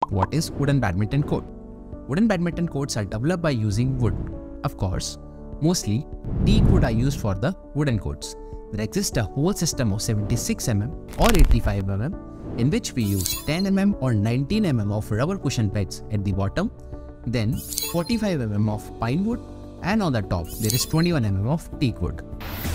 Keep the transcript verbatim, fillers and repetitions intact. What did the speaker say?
what is wooden badminton court. Wooden badminton courts are developed by using wood. Of course, mostly teak wood are used for the wooden courts. There exists a whole system of seventy-six millimeter or eighty-five millimeter in which we use ten millimeter or nineteen millimeter of rubber cushion pads at the bottom, then forty-five millimeter of pine wood, and on the top there is twenty-one millimeter of teak wood.